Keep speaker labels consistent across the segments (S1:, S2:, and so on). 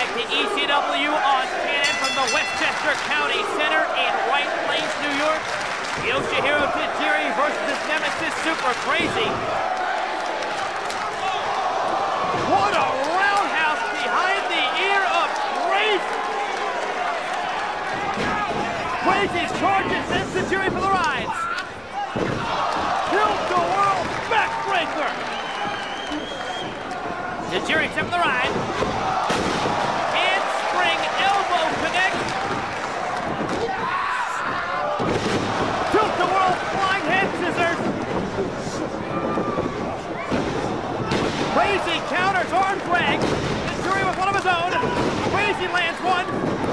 S1: back to ECW on Cannon from the Westchester County Center in White Plains, New York. Yoshihiro Tajiri versus his nemesis, Super Crazy. What a roundhouse behind the ear of Crazy! Crazy charges, sends Tajiri for the rides. Tilt-a-whirl backbreaker! Tajiri accepts the ride. Handspring elbow connect. Tilt-a-whirl flying head scissors. Crazy counters arm drag. Tajiri with one of his own. Crazy lands one.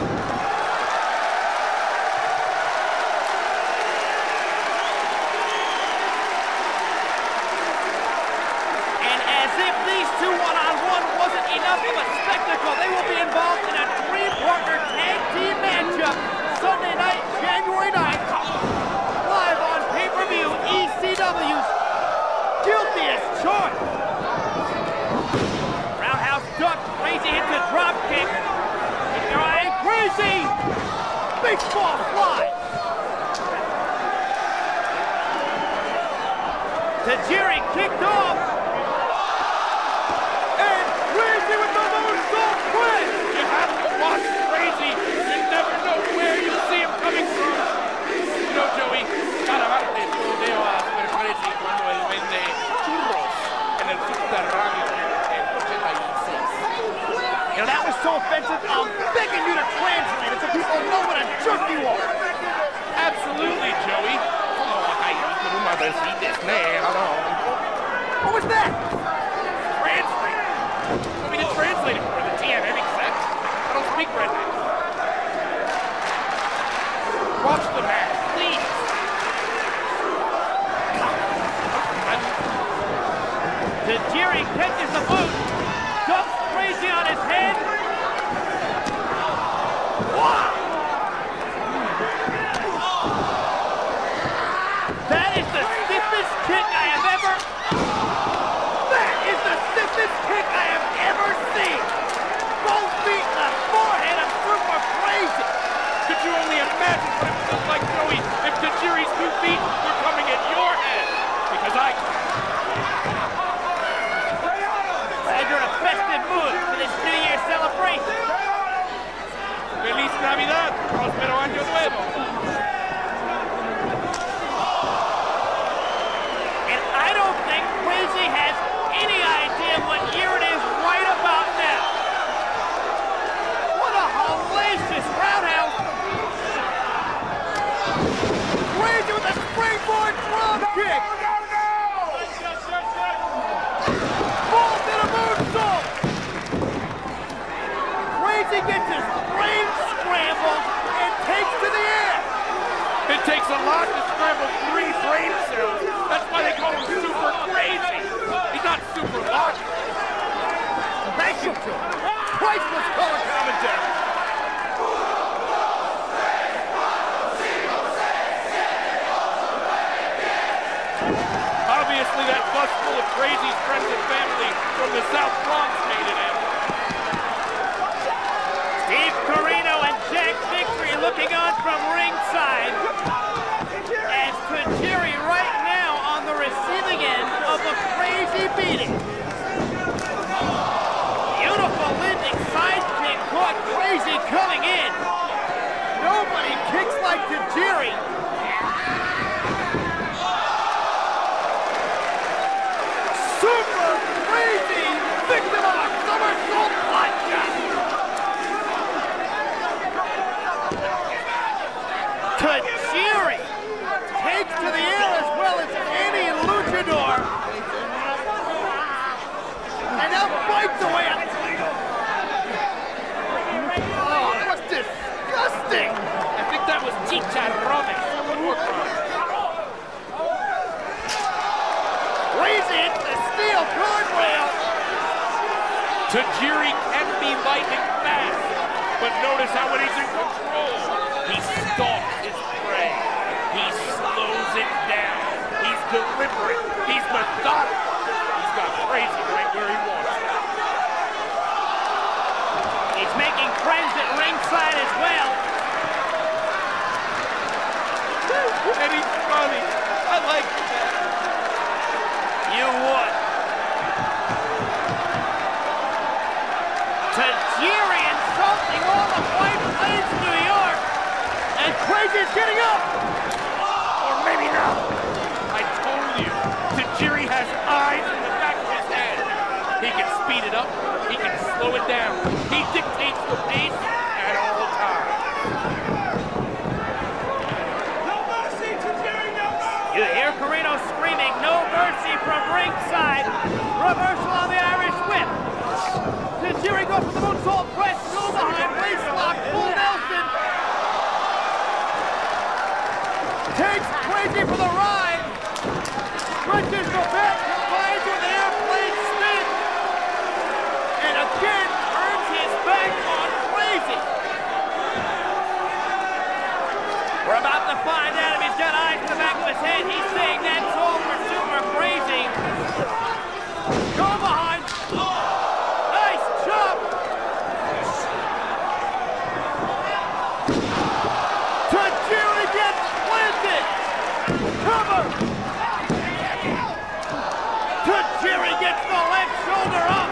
S1: And as if these two one-on-one wasn't enough of a spectacle, they will be involved in a three-partner tag team matchup Sunday night, January 9th. Live on pay-per-view, ECW's Guilty as Charged. Roundhouse duck, Crazy hits a drop kick. Keep your eye on Crazy! Baseball fly! Tajiri kicked off. And Crazy with the moonsault twist!
S2: You have to watch Crazy. You never know where you'll see him coming from. You know, Joey, cada martes yo veo a Super Crazy cuando él vende churros en el subterráneo en 86.
S1: You know, that was so offensive, I'm begging you to translate it so people know what a jerk you are.
S2: Absolutely, Joey.
S1: What was that?
S2: Translate. Want me to translate it for the TNN exec? I don't speak redneck. Watch the match, please.
S1: Tajiri catches the boot, dumps Crazy on his head. Wow! That is the stiffest kick I have ever... That is the stiffest kick I have ever seen! Both feet in the forehead of Super Crazy!
S2: Could you only imagine what it felt like, Joey, if Tajiri's 2 feet were coming at your head? Because I...
S1: Glad you're in a festive mood for this New Year celebration.
S2: Feliz Navidad, Prospero Año Nuevo.
S1: And I don't think Crazy has any idea what year it is right about now. What a hellacious roundhouse. Crazy with a springboard drop kick. Falls in a moonsault. Crazy gets his brain scrambled and takes to the air.
S2: It takes a lot to scramble 3 brain cells. That's why they call him Super Crazy. He's not super logical.
S1: Thank you, Joe. Priceless color commentary.
S2: Obviously, that bus full of Crazy's friends and family from the South Bronx made it in.
S1: Steve Corino and Jack Victory looking on from ringside. As Tajiri right now on the receiving end of a Crazy beating. Beautiful landing side kick caught Crazy coming in. Nobody kicks like Tajiri. Super Crazy, victim of a somersault punch. Tajiri takes to the air as well as any luchador. And now bites away on it. Oh, that was disgusting.
S2: I think that was chicharrones.
S1: Crazy hits the steel guardrail.
S2: Tajiri can be lightning fast, but notice how when he's in control, he stalks his prey. He slows it down. He's deliberate. He's methodical. He's got Crazy right where he wants him.
S1: He's
S2: speed it up. He can slow it down. He dictates the pace at all times.
S1: You hear Corino screaming, "No mercy" from ringside. Reversal on the Irish whip. Tajiri goes for the moonsault press. Go behind. Waist lock. Full Nelson. Takes Crazy for the ride. Stretches the back. Combines with an airplane spin. And again turns his back on Crazy. We're about to find out if he's got eyes in the back of his head. He's saying that's all for Super Crazy. Go behind. Nice chop. Tajiri gets planted. Cover. Tajiri gets the left shoulder up.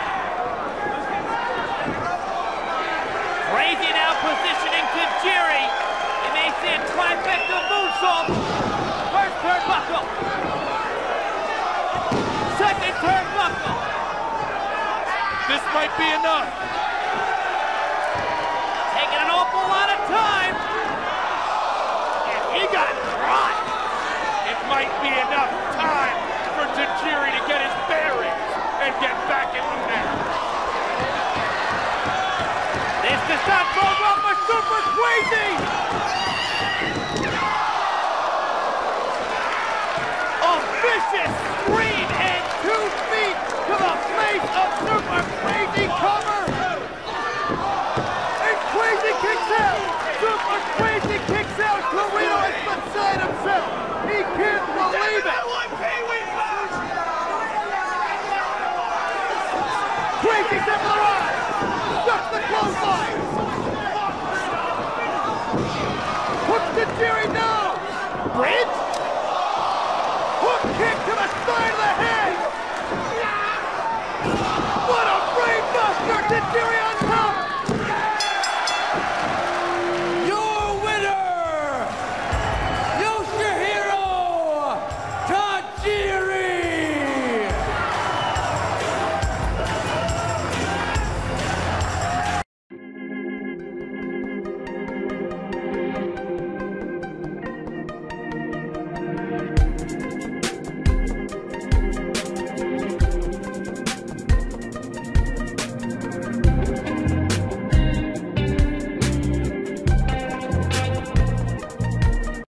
S1: Crazy now positioning Tajiri. You may see a trifecta moonsault. First turnbuckle. Second turnbuckle.
S2: This might be enough.
S1: Taking an awful lot of time. And he got dropped.
S2: It might be enough time for Tajiri to get his bearings and get back in the match.
S1: This does not bode well for Super Crazy. A vicious scream and 2 feet to the face of Super Crazy. Cover. And Crazy kicks out. Super Crazy kicks out. Corino is beside himself. He can't believe it. Crazy's in the rise. Ducks the clothesline.